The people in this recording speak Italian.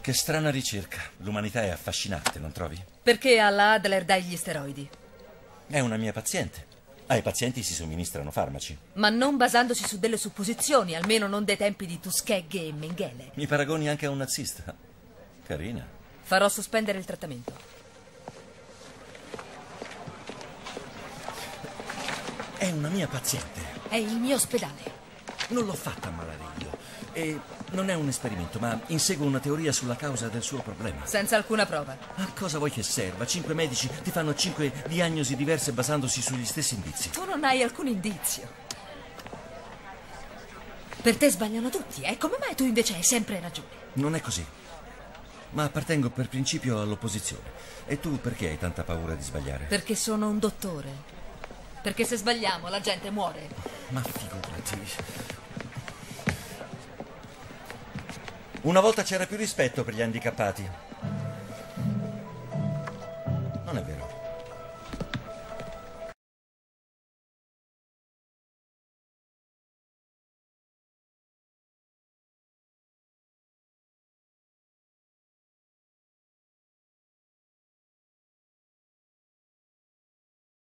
Che strana ricerca. L'umanità è affascinante, non trovi? Perché alla Adler dai gli steroidi? È una mia paziente. Ai pazienti si somministrano farmaci. Ma non basandosi su delle supposizioni, almeno non dai tempi di Tuskegee e Mengele. Mi paragoni anche a un nazista. Carina. Farò sospendere il trattamento. È una mia paziente. È il mio ospedale. Non l'ho fatta ammalare io. E non è un esperimento, ma inseguo una teoria sulla causa del suo problema. Senza alcuna prova. A cosa vuoi che serva? 5 medici ti fanno 5 diagnosi diverse basandosi sugli stessi indizi. Tu non hai alcun indizio. Per te sbagliano tutti, eh? Come mai tu invece hai sempre ragione? Non è così. Ma appartengo per principio all'opposizione. E tu perché hai tanta paura di sbagliare? Perché sono un dottore. Perché se sbagliamo la gente muore. Ma figurati. Una volta c'era più rispetto per gli handicappati. Non è vero?